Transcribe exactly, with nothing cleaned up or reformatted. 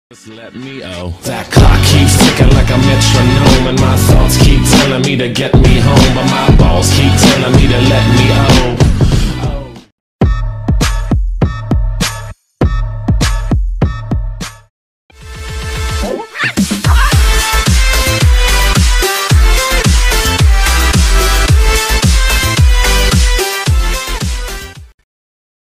Just let me oh. That clock keeps ticking like a metronome, and my thoughts keep telling me to get me home, but my balls keep